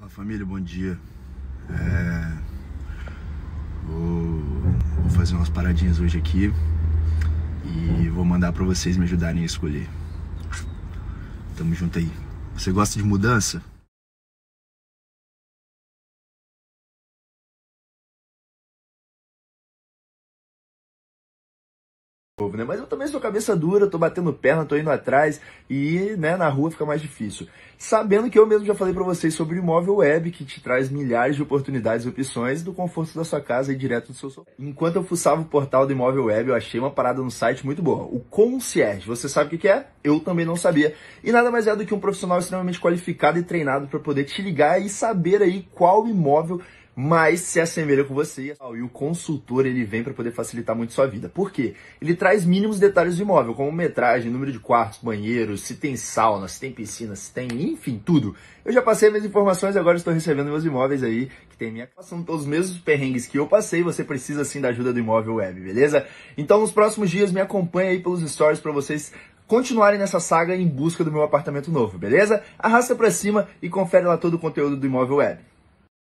Fala família, bom dia. Vou fazer umas paradinhas hoje aqui e vou mandar pra vocês me ajudarem a escolher. Tamo junto aí. Você gosta de mudança? Né? Mas eu também sou cabeça dura, tô batendo perna, tô indo atrás e, né, na rua fica mais difícil. Sabendo que eu mesmo já falei pra vocês sobre o Imóvel Web, que te traz milhares de oportunidades e opções do conforto da sua casa e direto do seu sofá. Enquanto eu fuçava o portal do Imóvel Web, eu achei uma parada no site muito boa. O Concierge, você sabe o que é? Eu também não sabia. E nada mais é do que um profissional extremamente qualificado e treinado para poder te ligar e saber aí qual imóvel mais se assemelha com você. E o consultor, ele vem para poder facilitar muito sua vida. Por quê? Ele traz mínimos detalhes do imóvel, como metragem, número de quartos, banheiros, se tem sauna, se tem piscina, se tem, enfim, tudo. Eu já passei minhas informações e agora estou recebendo meus imóveis aí, que tem minha passando todos os mesmos perrengues que eu passei. Você precisa sim da ajuda do Imóvel Web, beleza? Então, nos próximos dias, me acompanha aí pelos stories para vocês continuarem nessa saga em busca do meu apartamento novo, beleza? Arrasta pra cima e confere lá todo o conteúdo do Imóvel Web.